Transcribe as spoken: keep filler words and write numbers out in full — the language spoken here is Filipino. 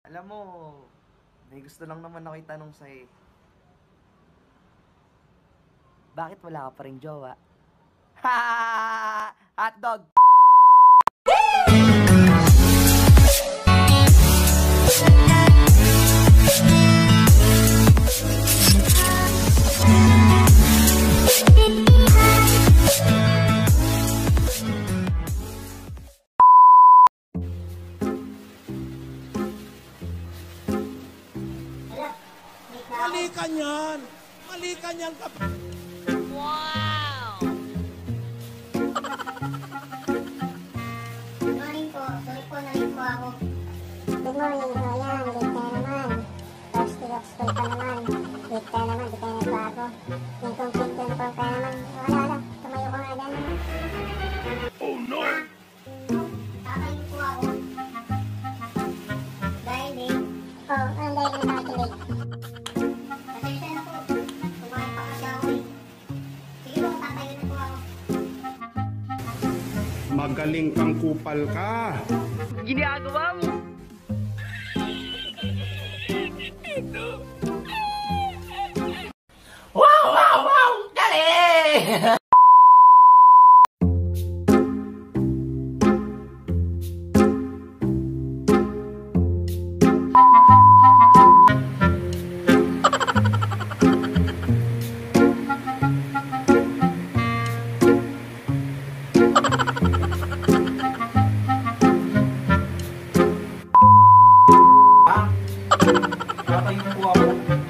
Alam mo, may gusto lang naman ako itanong sa'yo. Bakit wala ka pa rin jowa? Ha! Hotdog! Mali ka niyan! Mali ka niyan ka! Wow! Good morning po. Sorry po, nalit po ako. Good morning, o yan, late ka naman. First day of school pa naman. Late ka naman, di ka nagbago. Yung complete uniform ka naman. Wala lang, tumayo ka nga dyan. Oh no! Tatayin po ako. Dahil eh, Oh, ang dahil na bakit late. pasensya na po. Kumain pa kasi ako eh. Sige po, tatayin na po ako. Magaling kang kupal ka! Ginagawa mo! Wow! Wow! Wow! Dali! Tatayin po ako.